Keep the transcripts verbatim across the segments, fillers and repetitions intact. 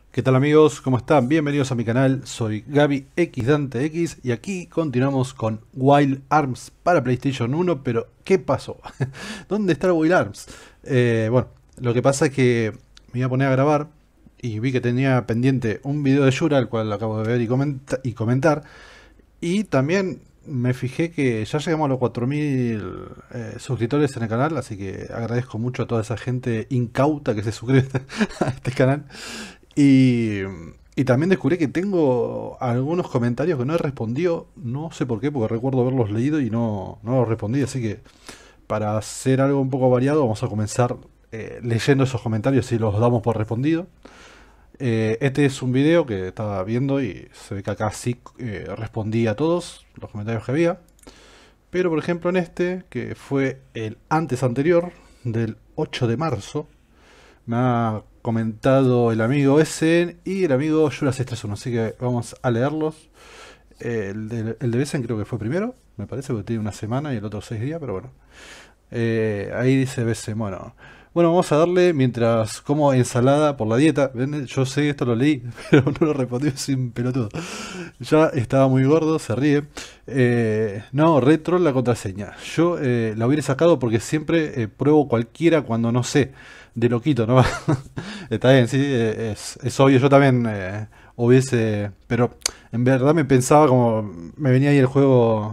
¿Qué tal amigos? ¿Cómo están? Bienvenidos a mi canal, soy Gaby X Dante X y aquí continuamos con Wild Arms para PlayStation uno, pero ¿qué pasó? ¿Dónde está el Wild Arms? Eh, bueno, lo que pasa es que me iba a poner a grabar y vi que tenía pendiente un video de Yura, el cual acabo de ver y, comenta y comentar, y también me fijé que ya llegamos a los cuatro mil eh, suscriptores en el canal, así que agradezco mucho a toda esa gente incauta que se suscribe a este canal. Y, y también descubrí que tengo algunos comentarios que no he respondido, no sé por qué, porque recuerdo haberlos leído y no, no los respondí, así que para hacer algo un poco variado vamos a comenzar eh, leyendo esos comentarios y los damos por respondido. Eh, este es un video que estaba viendo y se ve que acá sí eh, respondí a todos los comentarios que había. Pero por ejemplo en este, que fue el antes anterior, del ocho de marzo, me ha comentado el amigo Essen y el amigo Jura seiscientos treinta y uno, así que vamos a leerlos. Eh, el, de, el de Essen creo que fue primero, me parece, porque tiene una semana y el otro seis días, pero bueno. Eh, ahí dice Essen, bueno. Bueno, vamos a darle mientras como ensalada por la dieta. ¿Ven? Yo sé, esto lo leí, pero no lo respondí sin pelotudo. Ya estaba muy gordo, se ríe. Eh, no, retro la contraseña. Yo eh, la hubiera sacado porque siempre eh, pruebo cualquiera cuando no sé. De loquito, ¿no? Está bien, sí, eh, es, es obvio. Yo también eh, hubiese. Pero en verdad me pensaba como. Me venía ahí el juego.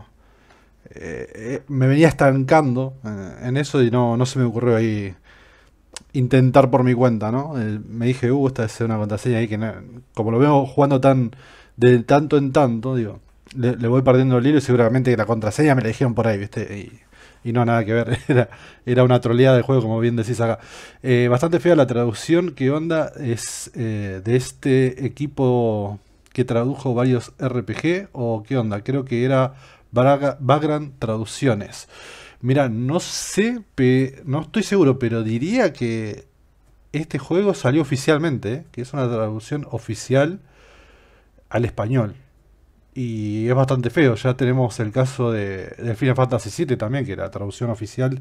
Eh, eh, me venía estancando eh, en eso y no, no se me ocurrió ahí intentar por mi cuenta, ¿no? Eh, me dije, uh, esta es una contraseña ahí que no- como lo veo jugando tan de tanto en tanto, digo, le, le voy perdiendo el hilo y seguramente que la contraseña me la dijeron por ahí, ¿viste? Y, y no, nada que ver, era, era una troleada del juego, como bien decís acá. Eh, bastante fea la traducción, ¿qué onda? Es eh, de este equipo que tradujo varios R P G, o qué onda, creo que era Braga- Vagrant Traducciones. Mira, no sé, pe- no estoy seguro, pero diría que este juego salió oficialmente, ¿eh? Que es una traducción oficial al español. Y es bastante feo, ya tenemos el caso de, de Final Fantasy siete también, que la traducción oficial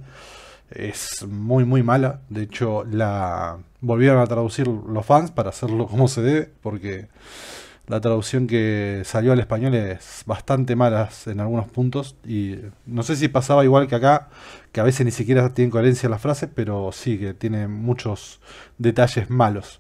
es muy muy mala. De hecho, la volvieron a traducir los fans para hacerlo como se debe, porque la traducción que salió al español es bastante mala en algunos puntos y no sé si pasaba igual que acá, que a veces ni siquiera tienen coherencia las frases, pero sí que tiene muchos detalles malos.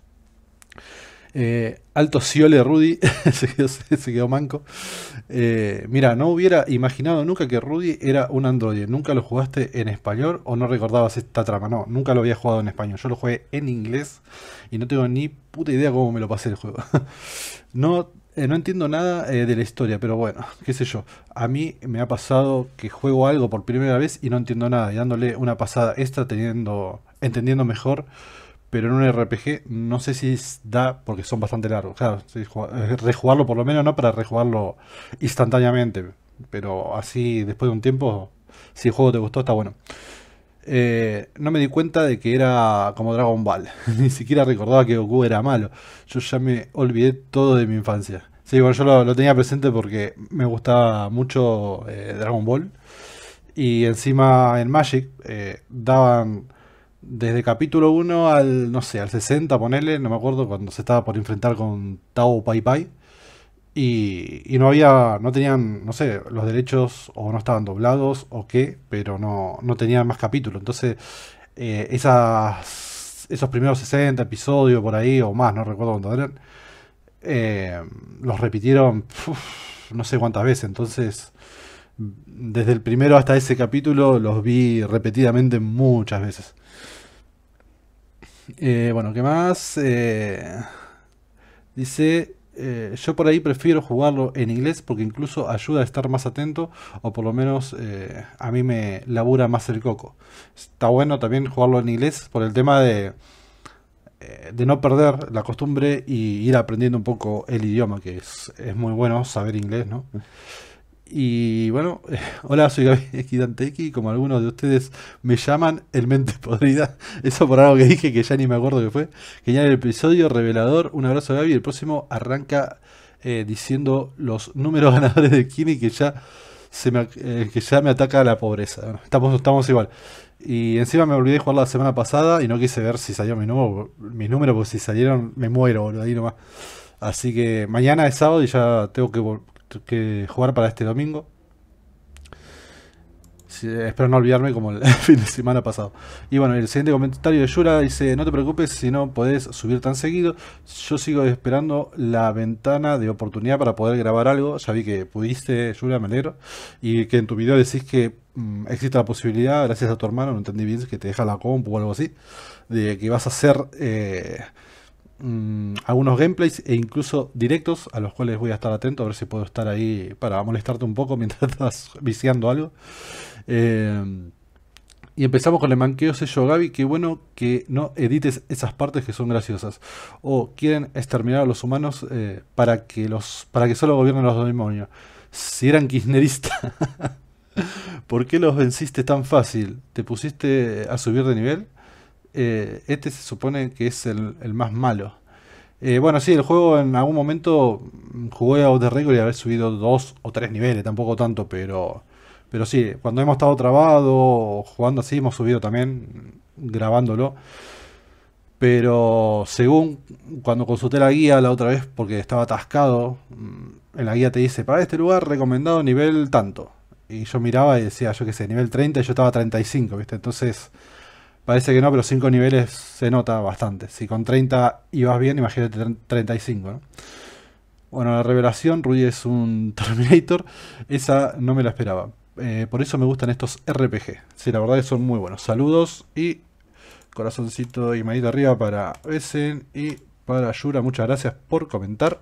Eh, alto Ciole Rudy se, quedó, se quedó manco. Eh, mira, no hubiera imaginado nunca que Rudy era un androide. ¿Nunca lo jugaste en español o no recordabas esta trama? No, nunca lo había jugado en español. Yo lo jugué en inglés y no tengo ni puta idea cómo me lo pasé el juego. No, eh, no entiendo nada eh, de la historia, pero bueno, qué sé yo. A mí me ha pasado que juego algo por primera vez y no entiendo nada, y dándole una pasada extra, teniendo, entendiendo mejor, pero en un R P G no sé si es- da, porque son bastante largos. Claro, sí, ju- eh, rejugarlo por lo menos, no para rejugarlo instantáneamente, pero así después de un tiempo, si el juego te gustó, está bueno. Eh, no me di cuenta de que era como Dragon Ball. Ni siquiera recordaba que Goku era malo. Yo ya me olvidé todo de mi infancia. Sí, bueno, yo lo, lo tenía presente porque me gustaba mucho eh, Dragon Ball. Y encima en Magic eh, daban desde capítulo uno al, no sé, al sesenta, ponele, no me acuerdo, cuando se estaba por enfrentar con Tao Pai Pai. Y, y no había, no tenían, no sé, los derechos o no estaban doblados o qué, pero no, no tenían más capítulos. Entonces, eh, esas, esos primeros sesenta episodios por ahí o más, no recuerdo cuántos eran, eh, los repitieron uf, no sé cuántas veces. Entonces, desde el primero hasta ese capítulo los vi repetidamente muchas veces. Eh, bueno, ¿qué más? Eh, Dice, eh, yo por ahí prefiero jugarlo en inglés porque incluso ayuda a estar más atento o por lo menos eh, a mí me labura más el coco. Está bueno también jugarlo en inglés por el tema de, eh, de no perder la costumbre y ir aprendiendo un poco el idioma, que es, es muy bueno saber inglés, ¿no? Y bueno, eh, hola, soy Gaby Equidante X, como algunos de ustedes me llaman el mente podrida. Eso por algo que dije que ya ni me acuerdo qué fue. Genial el episodio, revelador. Un abrazo Gaby. El próximo arranca eh, diciendo los números ganadores de Kini que ya se me, eh, que ya me ataca la pobreza. Bueno, estamos, estamos igual. Y encima me olvidé de jugar la semana pasada y no quise ver si salió mi número, mis números, porque si salieron me muero, boludo, ahí nomás. Así que mañana es sábado y ya tengo que, vol- que jugar para este domingo. Sí, espero no olvidarme como el fin de semana pasado. Y bueno, el siguiente comentario de Yura dice: no te preocupes si no podés subir tan seguido. Yo sigo esperando la ventana de oportunidad para poder grabar algo. Ya vi que pudiste, Yura, me alegro. Y que en tu video decís que mm, existe la posibilidad, gracias a tu hermano, no entendí bien, que te deja la compu o algo así, de que vas a hacer eh, mm, algunos gameplays e incluso directos a los cuales voy a estar atento, a ver si puedo estar ahí para molestarte un poco mientras estás viciando algo. Eh, y empezamos con el manqueo sello Gaby. Qué bueno que no edites esas partes que son graciosas. O quieren exterminar a los humanos eh, para que los para que solo gobiernen los demonios. Si eran kirchneristas, ¿por qué los venciste tan fácil? ¿Te pusiste a subir de nivel? Eh, este se supone que es el, el más malo. Eh, bueno, sí, el juego en algún momento mm, jugué a Outer Record y haber subido dos o tres niveles, tampoco tanto, pero pero sí, cuando hemos estado trabado o jugando así, hemos subido también mm, grabándolo. Pero según cuando consulté la guía la otra vez, porque estaba atascado, mm, en la guía te dice: para este lugar recomendado nivel tanto. Y yo miraba y decía, yo qué sé, nivel treinta, y yo estaba a treinta y cinco, ¿viste? Entonces, parece que no, pero cinco niveles se nota bastante. Si con treinta ibas bien, imagínate tre- treinta y cinco, ¿no? Bueno, la revelación, Rudy es un Terminator, esa no me la esperaba. Eh, por eso me gustan estos R P G. Sí, la verdad que son muy buenos. Saludos y corazoncito y manito arriba para Essen y para Yura. Muchas gracias por comentar.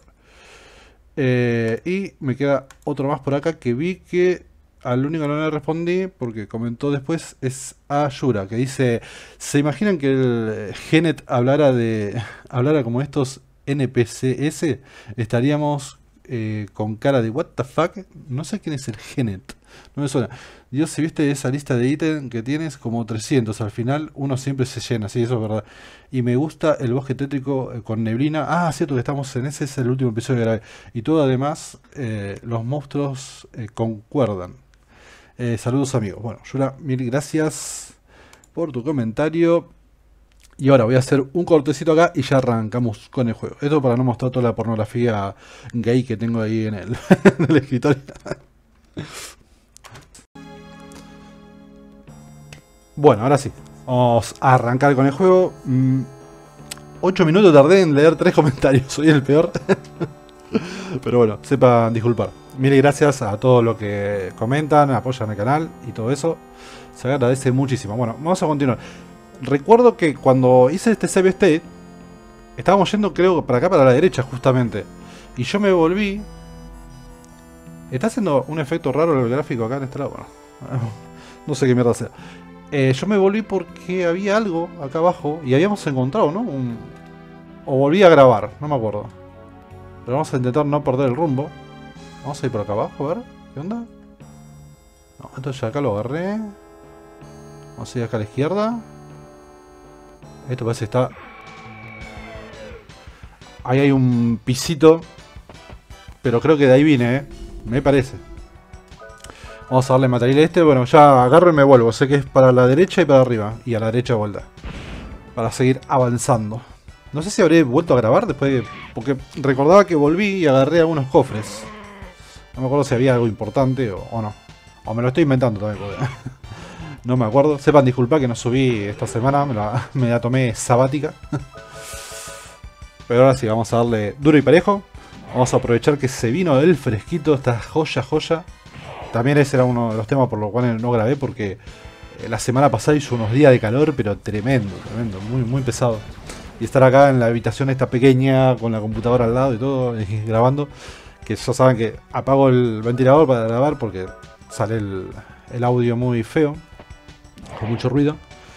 Eh, y me queda otro más por acá que vi que al único que no le respondí, porque comentó después, es a Yura, que dice: ¿se imaginan que el Genet hablara de hablara como estos N P C S? Estaríamos eh, con cara de what the fuck. No sé quién es el Genet, no me suena. Dios, si viste esa lista de ítems que tienes, como trescientos, al final uno siempre se llena, sí, eso es verdad. Y me gusta el bosque tétrico eh, con neblina. Ah, cierto que estamos en ese, es el último episodio que grabé. Y todo además, eh, los monstruos eh, concuerdan. Eh, saludos amigos. Bueno, Yura, mil gracias por tu comentario. Y ahora voy a hacer un cortecito acá y ya arrancamos con el juego. Esto para no mostrar toda la pornografía gay que tengo ahí en el, en el escritorio. Bueno, ahora sí. Vamos a arrancar con el juego. Mm, ocho minutos tardé en leer tres comentarios. Soy el peor. Pero bueno, sepan disculpar. Mil gracias a todos los que comentan, apoyan el canal y todo eso. Se agradece muchísimo. Bueno, vamos a continuar. Recuerdo que cuando hice este save state, estábamos yendo, creo, para acá, para la derecha, justamente. Y yo me volví. Está haciendo un efecto raro el gráfico acá en este lado. Bueno, no sé qué mierda sea. Eh, yo me volví porque había algo acá abajo y habíamos encontrado, ¿no? Un... O volví a grabar, no me acuerdo. Pero vamos a intentar no perder el rumbo. Vamos a ir por acá abajo, a ver. ¿Qué onda? No, entonces acá lo agarré. Vamos a ir acá a la izquierda. Esto parece que está... Ahí hay un pisito. Pero creo que de ahí vine, ¿eh? Me parece. Vamos a darle material a este. Bueno, ya agarro y me vuelvo. Sé que es para la derecha y para arriba. Y a la derecha de vuelta. Para seguir avanzando. No sé si habré vuelto a grabar después de... Porque recordaba que volví y agarré algunos cofres. No me acuerdo si había algo importante o, o no. O me lo estoy inventando también. Porque no me acuerdo. Sepan disculpar que no subí esta semana. Me la, me la tomé sabática. Pero ahora sí, vamos a darle duro y parejo. Vamos a aprovechar que se vino del fresquito. Esta joya, joya. También ese era uno de los temas por los cuales no grabé. Porque la semana pasada hizo unos días de calor. Pero tremendo, tremendo. Muy, muy pesado. Y estar acá en la habitación esta pequeña, con la computadora al lado y todo, y grabando, que ya saben que apago el ventilador para grabar porque sale el, el audio muy feo, con mucho ruido.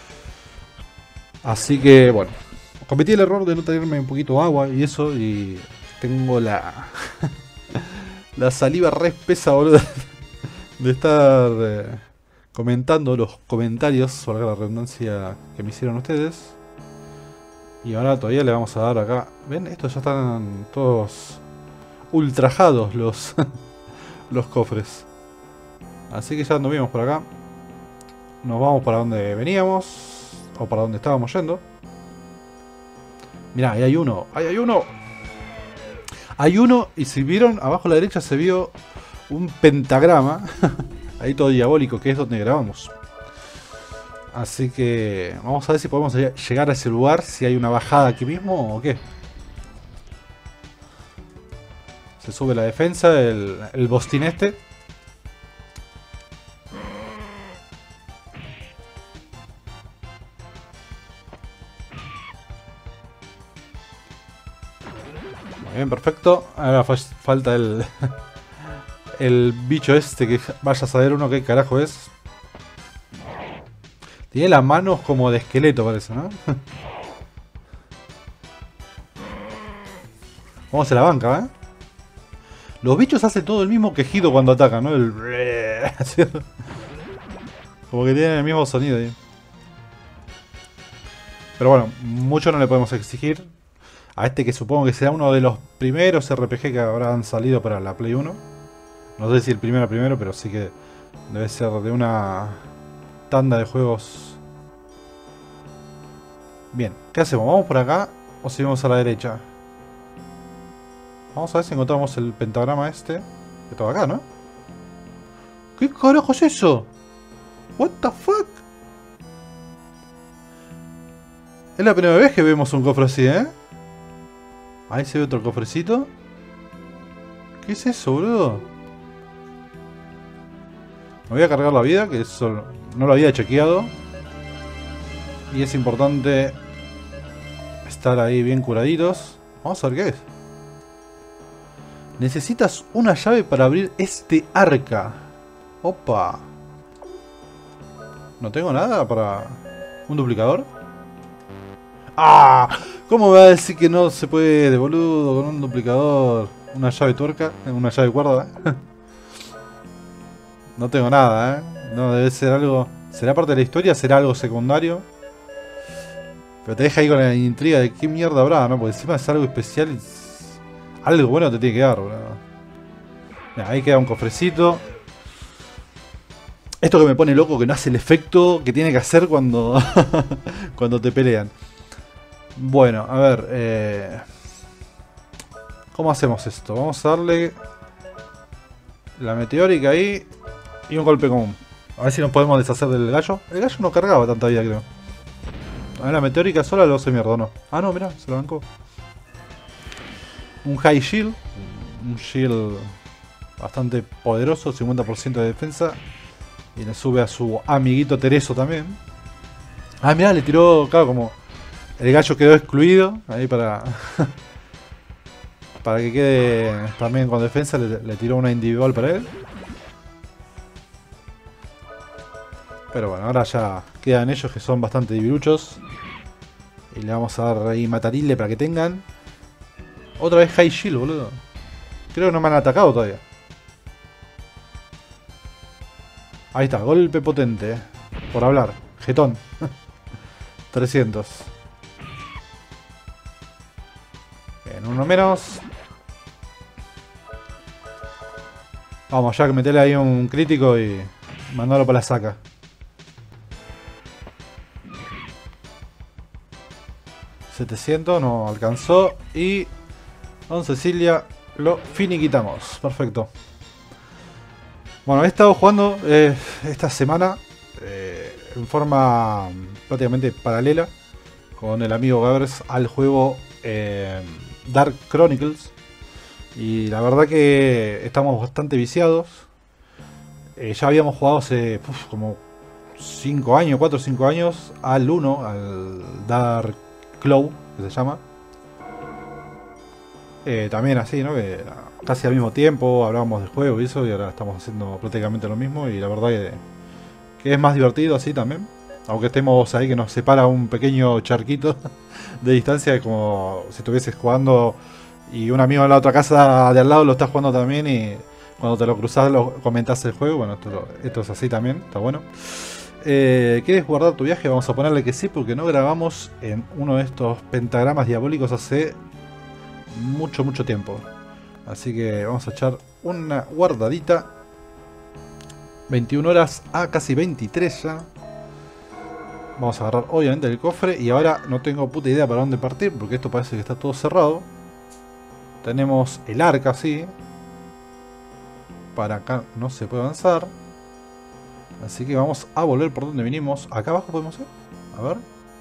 Así que bueno, cometí el error de no tenerme un poquito de agua y eso, y tengo la la saliva re espesa, boludo, de estar eh, comentando los comentarios, valga la redundancia, que me hicieron ustedes. Y ahora todavía le vamos a dar acá. ¿Ven? Estos ya están todos ultrajados los, los cofres. Así que ya anduvimos por acá. nos vamos para donde veníamos. O para donde estábamos yendo. Mirá, ahí hay uno. Ahí hay uno. Hay uno. Y si vieron, abajo a la derecha se vio un pentagrama. Ahí todo diabólico, que es donde grabamos. Así que vamos a ver si podemos llegar a ese lugar. Si hay una bajada aquí mismo o qué. Se sube la defensa, el, el bostín este. Muy bien, perfecto. Ahora falta el, el bicho este que vaya a saber uno qué carajo es. Tiene las manos como de esqueleto, parece, ¿no? ¿Cómo se la banca, eh? Los bichos hacen todo el mismo quejido cuando atacan, ¿no? El... Como que tienen el mismo sonido ahí. Pero bueno, mucho no le podemos exigir. A este que supongo que será uno de los primeros R P G que habrán salido para la Play uno. No sé si el primero primero, pero sí que debe ser de una tanda de juegos. Bien, ¿qué hacemos? ¿Vamos por acá o seguimos a la derecha? Vamos a ver si encontramos el pentagrama este. Que estaba acá, ¿no? ¿Qué carajo es eso? What the fuck? Es la primera vez que vemos un cofre así, ¿eh? Ahí se ve otro cofrecito. ¿Qué es eso, boludo? Me voy a cargar la vida, que eso no lo había chequeado. Y es importante estar ahí bien curaditos. Vamos a ver qué es. Necesitas una llave para abrir este arca. Opa. No tengo nada para... ¿Un duplicador? ¡Ah! ¿Cómo me va a decir que no se puede, boludo, con un duplicador? Una llave tuerca, una llave cuerda. No tengo nada, ¿eh? No, debe ser algo... ¿Será parte de la historia? ¿Será algo secundario? Pero te deja ahí con la intriga de qué mierda habrá, ¿no? Porque encima es algo especial y... Algo bueno te tiene que dar, boludo. Mira, ahí queda un cofrecito. Esto que me pone loco, que no hace el efecto que tiene que hacer cuando, cuando te pelean. Bueno, a ver. Eh... ¿Cómo hacemos esto? Vamos a darle la meteórica ahí y un golpe común. A ver si nos podemos deshacer del gallo. El gallo no cargaba tanta vida, creo. A ver, la meteórica sola lo hace mierda, ¿no? Ah, no, mirá, se lo bancó. Un high shield. Un shield bastante poderoso, cincuenta por ciento de defensa. Y le sube a su amiguito Tereso también. Ah, mirá, le tiró, claro, como... El gallo quedó excluido. Ahí para... para que quede también con defensa. Le, le tiró una individual para él. Pero bueno, ahora ya quedan ellos que son bastante diviruchos. Y le vamos a dar ahí matarile para que tengan. Otra vez high shield, boludo. Creo que no me han atacado todavía. Ahí está, golpe potente. Por hablar. Jetón. trescientos. Bien, uno menos. Vamos, ya que metele ahí un crítico y mandarlo para la saca. setecientos, no alcanzó. Y Don Cecilia lo finiquitamos. Perfecto. Bueno, he estado jugando eh, esta semana eh, en forma prácticamente paralela con el amigo Gabers al juego eh, Dark Chronicles. Y la verdad que estamos bastante viciados. Eh, ya habíamos jugado hace uf, como cinco años, cuatro o cinco años al uno, al Dark Claw, que se llama. Eh, también así, ¿no? Que casi al mismo tiempo hablábamos del juego y eso, y ahora estamos haciendo prácticamente lo mismo. Y la verdad que, que es más divertido así también. Aunque estemos ahí que nos separa un pequeño charquito de distancia, como si estuvieses jugando y un amigo en la otra casa de al lado lo está jugando también, y cuando te lo cruzás lo comentás el juego. Bueno, esto, esto es así también, está bueno. Eh, ¿Quieres guardar tu viaje? Vamos a ponerle que sí, porque no grabamos en uno de estos pentagramas diabólicos hace mucho, mucho tiempo. Así que vamos a echar una guardadita. veintiuna horas a casi veintitrés ya. Vamos a agarrar obviamente el cofre. Y ahora no tengo puta idea para dónde partir, porque esto parece que está todo cerrado. Tenemos el arca, sí. Para acá no se puede avanzar. Así que vamos a volver por donde vinimos. ¿Acá abajo podemos ir? A ver.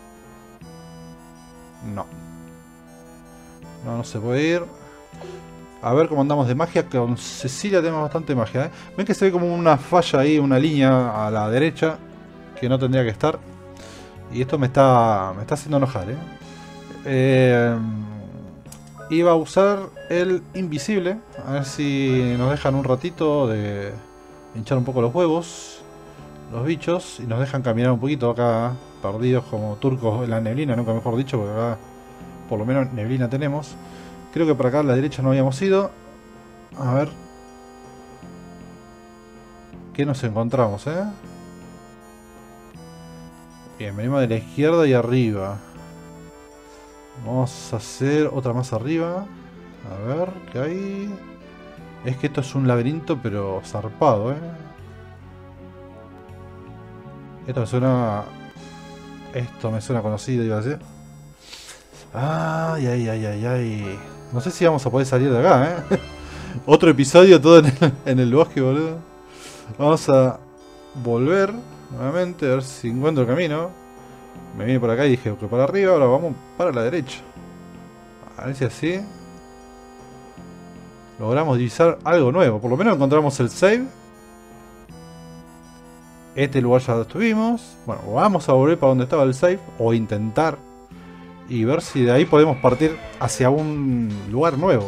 No. No, no se puede ir. A ver cómo andamos de magia. Con Cecilia tenemos bastante magia, ¿eh? Ven que se ve como una falla ahí, una línea a la derecha que no tendría que estar. Y esto me está, me está haciendo enojar, ¿eh? Eh, iba a usar el invisible. A ver si nos dejan un ratito de hinchar un poco los huevos, los bichos, y nos dejan caminar un poquito acá, perdidos como turcos en la neblina, nunca mejor dicho, porque acá por lo menos neblina tenemos. Creo que por acá a la derecha no habíamos ido. A ver qué nos encontramos, eh. Bien, venimos de la izquierda y arriba. Vamos a hacer otra más arriba. A ver, ¿qué hay? Es que esto es un laberinto, pero zarpado, eh. Esto me suena... Esto me suena conocido, iba a decir. Ay, ay, ay, ay, ay. No sé si vamos a poder salir de acá, eh. Otro episodio todo en el, en el bosque, boludo. Vamos a volver nuevamente, a ver si encuentro el camino. Me vine por acá y dije que para arriba, ahora vamos para la derecha. A ver si así logramos divisar algo nuevo. Por lo menos encontramos el save. Este lugar ya lo estuvimos. Bueno, vamos a volver para donde estaba el save. O intentar. Y ver si de ahí podemos partir hacia un lugar nuevo.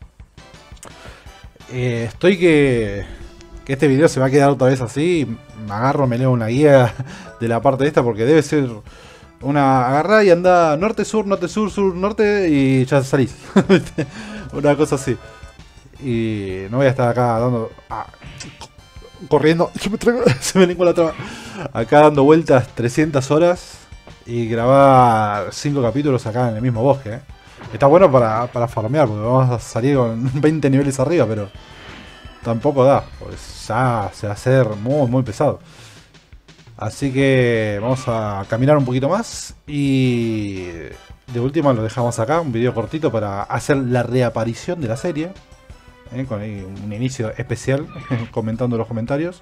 Eh, estoy que... Que este video se va a quedar otra vez así. Me agarro, me leo una guía de la parte de esta. Porque debe ser una... Agarrá y anda norte, sur, norte, sur, sur, norte. Y ya salís. Una cosa así. Y no voy a estar acá dando... Ah, corriendo. Yo me traigo, se me lengua la traba. Acá dando vueltas trescientas horas. Y grabar cinco capítulos acá en el mismo bosque, ¿eh? Está bueno para, para farmear, porque vamos a salir con veinte niveles arriba, pero tampoco da, pues ya se va a hacer muy muy pesado. Así que vamos a caminar un poquito más y de última lo dejamos acá, un video cortito para hacer la reaparición de la serie, ¿eh? Con ahí un inicio especial comentando los comentarios.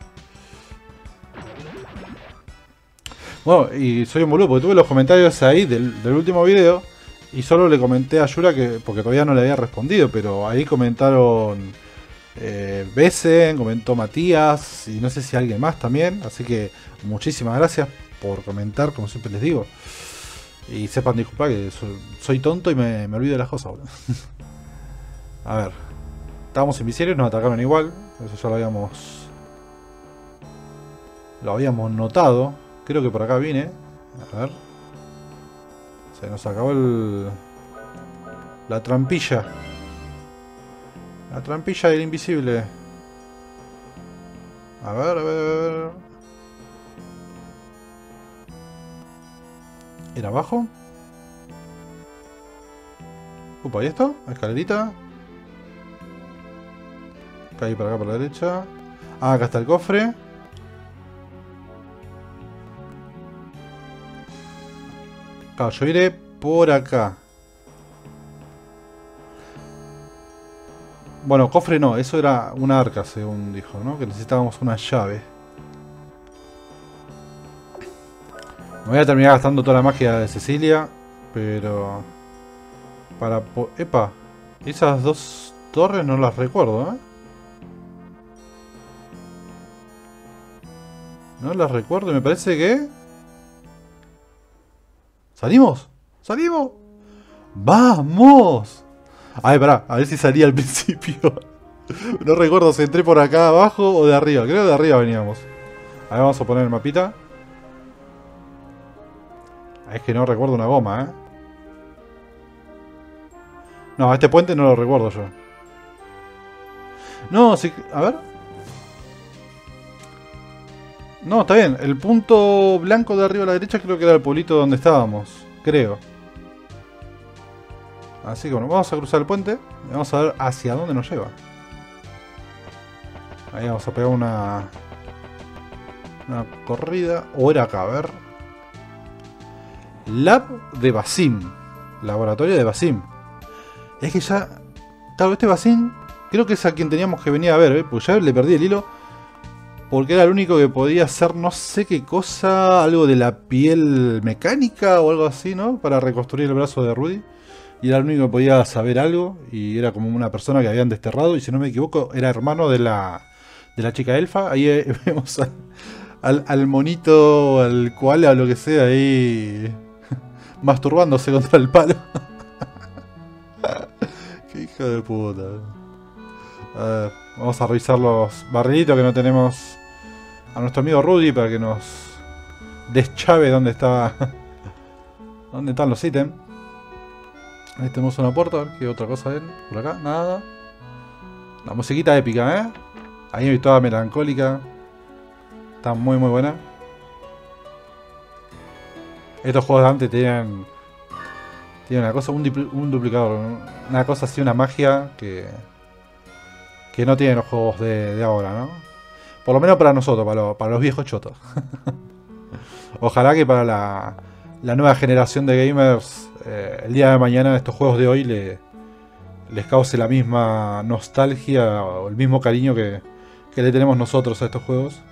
Bueno, y soy un boludo porque tuve los comentarios ahí del, del último video y solo le comenté a Yura que, porque todavía no le había respondido, pero ahí comentaron eh, Besen, comentó Matías y no sé si alguien más también, así que muchísimas gracias por comentar, como siempre les digo. Y sepan disculpar que soy, soy tonto y me, me olvido de las cosas, boludo. A ver, estábamos en visibles, nos atacaron igual, eso ya lo habíamos, lo habíamos notado. Creo que por acá vine. A ver. Se nos acabó el... La trampilla. La trampilla del invisible. A ver, a ver, a ver. ¿Era abajo? Upa, ¿y esto? Escalerita. Caí para acá por la derecha. Ah, acá está el cofre. Claro, yo iré por acá. Bueno, cofre no, eso era una arca, según dijo, ¿no? Que necesitábamos una llave. Me voy a terminar gastando toda la magia de Cecilia, pero... Para... Epa, esas dos torres no las recuerdo, ¿eh? No las recuerdo y me parece que... ¿Salimos? ¡Salimos! ¡Vamos! A ver, pará, a ver si salía al principio. No recuerdo si entré por acá abajo o de arriba. Creo que de arriba veníamos. A ver, vamos a poner el mapita. Es que no recuerdo una goma, ¿eh? No, este puente no lo recuerdo yo. No, sí... A ver... No, está bien. El punto blanco de arriba a la derecha creo que era el pueblito donde estábamos. Creo. Así que bueno, vamos a cruzar el puente. Y vamos a ver hacia dónde nos lleva. Ahí vamos a pegar una... Una corrida. O era acá, a ver. Lab de Basim. Laboratorio de Basim. Es que ya... Claro, este Basim creo que es a quien teníamos que venir a ver, ¿eh? Porque ya le perdí el hilo. Porque era el único que podía hacer no sé qué cosa, algo de la piel mecánica o algo así, ¿no? Para reconstruir el brazo de Rudy. Y era el único que podía saber algo. Y era como una persona que habían desterrado. Y si no me equivoco, era hermano de la, de la chica elfa. Ahí eh, vemos al, al, al monito, al koala o lo que sea, ahí masturbándose contra el palo. Qué hijo de puta. A ver, vamos a revisar los barrilitos que no tenemos a nuestro amigo Rudy para que nos deschave dónde está. Dónde están los ítems. Ahí tenemos una puerta, a ver qué otra cosa ven. Por acá, nada. La musiquita épica, ¿eh? Ahí toda melancólica. Está muy muy buena. Estos juegos de antes tenían... Tienen una cosa, un, un duplicador. Una cosa así, una magia que... Que no tienen los juegos de, de ahora, ¿no? Por lo menos para nosotros, para, lo, para los viejos chotos. Ojalá que para la, la nueva generación de gamers, eh, el día de mañana estos juegos de hoy le, les cause la misma nostalgia o el mismo cariño que, que le tenemos nosotros a estos juegos.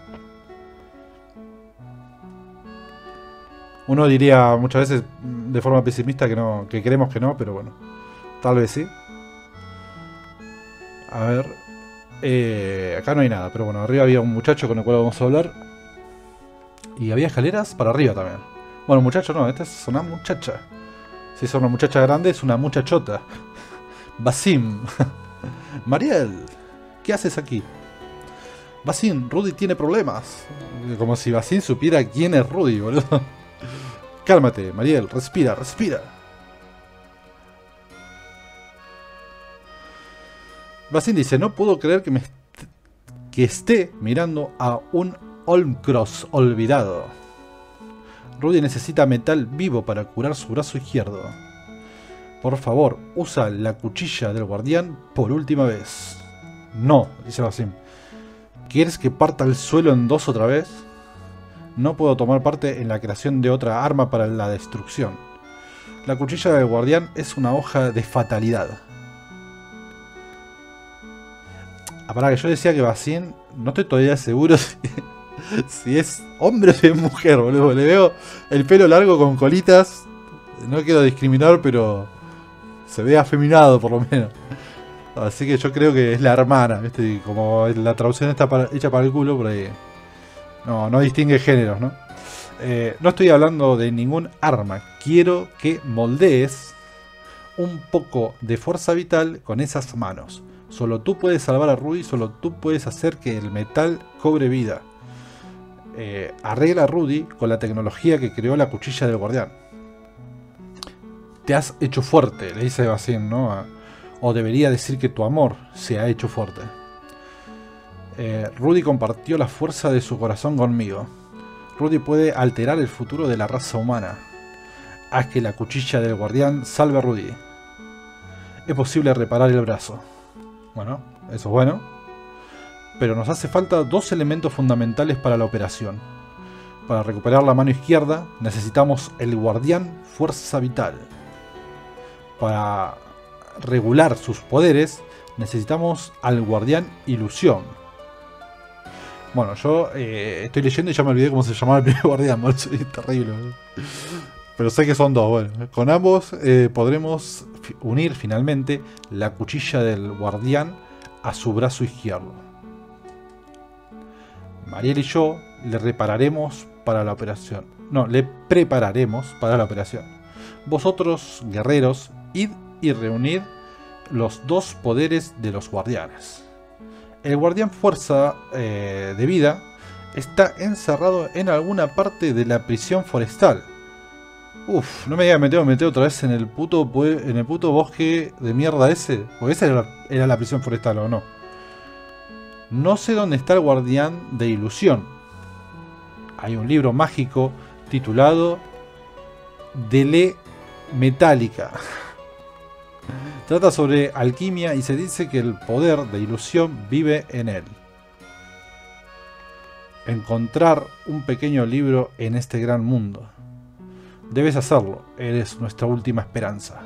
Uno diría muchas veces de forma pesimista que no, que creemos que no, pero bueno, tal vez sí. A ver, eh, acá no hay nada, pero bueno, arriba había un muchacho con el cual vamos a hablar. Y había escaleras para arriba también. Bueno, muchacho no, esta es una muchacha. Si es una muchacha grande, es una muchachota. Basim. Mariel, ¿qué haces aquí? Basim, Rudy tiene problemas. Como si Basim supiera quién es Rudy, boludo. Cálmate, Mariel, respira, respira. Basim dice, no puedo creer que me est que esté mirando a un Olmcross olvidado. Rudy necesita metal vivo para curar su brazo izquierdo. Por favor, usa la cuchilla del guardián por última vez. No, dice Basim. ¿Quieres que parta el suelo en dos otra vez? No puedo tomar parte en la creación de otra arma para la destrucción. La cuchilla del guardián es una hoja de fatalidad. Ah, pará, que yo decía que Basim, no estoy todavía seguro si, si es hombre o si es mujer, boludo. Le veo el pelo largo con colitas. No quiero discriminar, pero se ve afeminado por lo menos. Así que yo creo que es la hermana, ¿viste? Y como la traducción está para, hecha para el culo, por ahí. No, no distingue géneros, ¿no? Eh, no estoy hablando de ningún arma. Quiero que moldees un poco de fuerza vital con esas manos. Solo tú puedes salvar a Rudy, solo tú puedes hacer que el metal cobre vida. Eh, arregla a Rudy con la tecnología que creó la cuchilla del guardián. Te has hecho fuerte, le dice Basim, ¿no? A, o debería decir que tu amor se ha hecho fuerte. Eh, Rudy compartió la fuerza de su corazón conmigo. Rudy puede alterar el futuro de la raza humana. Haz que la cuchilla del guardián salve a Rudy. Es posible reparar el brazo. Bueno, eso es bueno. Pero nos hace falta dos elementos fundamentales para la operación. Para recuperar la mano izquierda necesitamos el guardián fuerza vital. Para regular sus poderes necesitamos al guardián ilusión. Bueno, yo eh, estoy leyendo y ya me olvidé cómo se llamaba el primer guardián. Es terrible. Pero sé que son dos. Bueno, con ambos eh, podremos unir finalmente la cuchilla del guardián a su brazo izquierdo. Mariel y yo le repararemos para la operación. No, le prepararemos para la operación. Vosotros, guerreros, id y reunid los dos poderes de los guardianes. El guardián fuerza eh, de vida está encerrado en alguna parte de la prisión forestal. Uf, no me digas que me tengo que meter otra vez en el puto, en el puto bosque de mierda ese. Porque esa era la, era la prisión forestal, ¿o no? No sé dónde está el guardián de ilusión. Hay un libro mágico titulado Dele Metálica. Trata sobre alquimia y se dice que el poder de ilusión vive en él. Encontrar un pequeño libro en este gran mundo. Debes hacerlo. Eres nuestra última esperanza.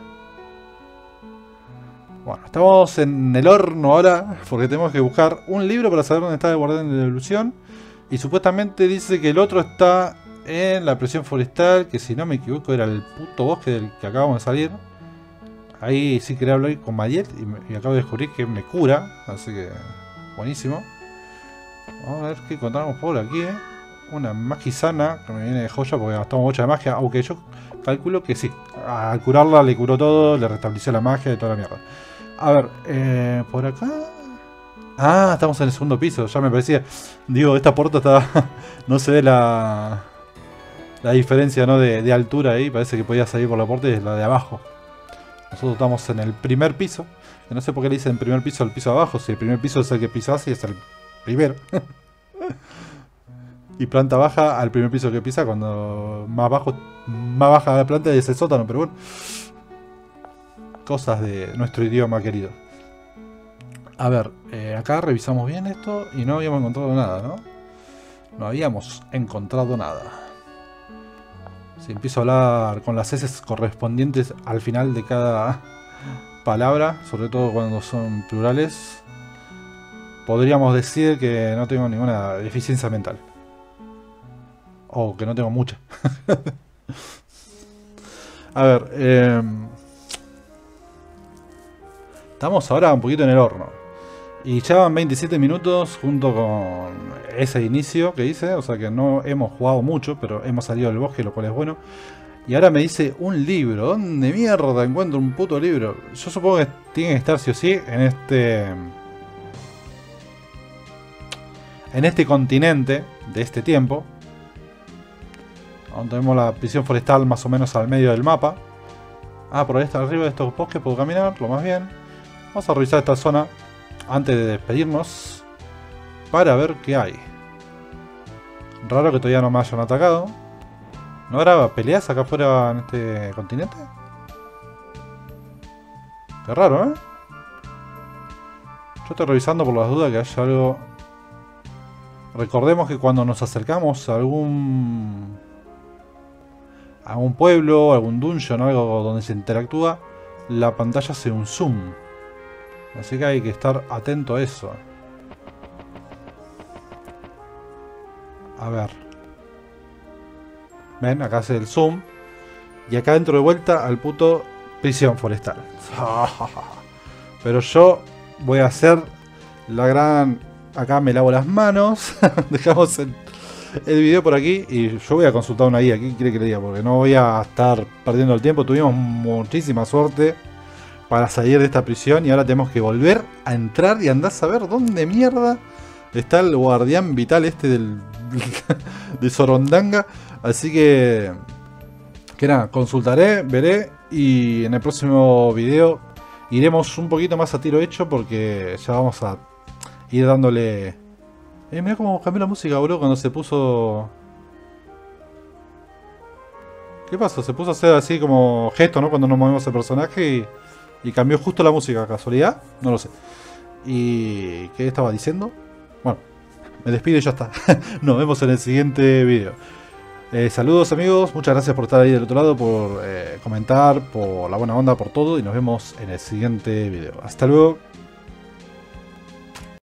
Bueno, estamos en el horno ahora porque tenemos que buscar un libro para saber dónde está el guardián de la ilusión. Y supuestamente dice que el otro está en la prisión forestal, que si no me equivoco era el puto bosque del que acabamos de salir. Ahí sí quería hablar con Mariel y, me, y acabo de descubrir que me cura, así que buenísimo. Vamos a ver qué encontramos por aquí, ¿eh? Una magisana que me viene de joya porque gastamos bocha de magia, aunque yo calculo que sí. Al curarla le curó todo, le restableció la magia y toda la mierda. A ver, eh, por acá... Ah, estamos en el segundo piso, ya me parecía. Digo, esta puerta está... no se ve la... La diferencia, ¿no? de, de altura ahí, parece que podía salir por la puerta y es la de abajo. Nosotros estamos en el primer piso. Que no sé por qué le dicen primer piso al piso abajo. Si el primer piso es el que pisas y es el primero. Y planta baja al primer piso que pisa. Cuando más bajo, más baja la planta es el sótano. Pero bueno. Cosas de nuestro idioma querido. A ver, eh, acá revisamos bien esto. Y no habíamos encontrado nada, ¿no? No habíamos encontrado nada. Si empiezo a hablar con las S correspondientes al final de cada palabra, sobre todo cuando son plurales, podríamos decir que no tengo ninguna deficiencia mental. O que no tengo mucha. A ver, eh, estamos ahora un poquito en el horno. Y ya van veintisiete minutos junto con ese inicio que hice. O sea que no hemos jugado mucho, pero hemos salido del bosque, lo cual es bueno. Y ahora me dice un libro. ¿Dónde mierda encuentro un puto libro? Yo supongo que tiene que estar sí o sí en este... En este continente de este tiempo. Donde tenemos la prisión forestal más o menos al medio del mapa. Ah, por ahí está arriba de estos bosques puedo caminar, lo más bien. Vamos a revisar esta zona antes de despedirnos para ver qué hay. Raro que todavía no me hayan atacado. ¿No habrá peleas acá afuera en este continente? Qué raro, ¿eh? Yo estoy revisando por las dudas que haya algo. Recordemos que cuando nos acercamos a algún... a un pueblo, algún dungeon, algo donde se interactúa, la pantalla hace un zoom. Así que hay que estar atento a eso. A ver. Ven, acá hace el zoom. Y acá dentro de vuelta al puto prisión forestal. Pero yo voy a hacer la gran... Acá me lavo las manos. Dejamos el, el video por aquí. Y yo voy a consultar una guía. ¿Qué quiere que le diga? Porque no voy a estar perdiendo el tiempo. Tuvimos muchísima suerte para salir de esta prisión y ahora tenemos que volver a entrar y andar a saber dónde mierda está el guardián vital este del de Sorondanga. Así que que nada, consultaré, veré y en el próximo video iremos un poquito más a tiro hecho porque ya vamos a ir dándole... Eh, mirá cómo cambió la música, bro, cuando se puso... ¿Qué pasó? Se puso a hacer así como gesto, ¿no? Cuando nos movemos el personaje y... Y cambió justo la música, ¿casualidad? No lo sé. ¿Y qué estaba diciendo? Bueno, me despido y ya está. Nos vemos en el siguiente video. Eh, saludos amigos, muchas gracias por estar ahí del otro lado, por eh, comentar, por la buena onda, por todo. Y nos vemos en el siguiente video. Hasta luego.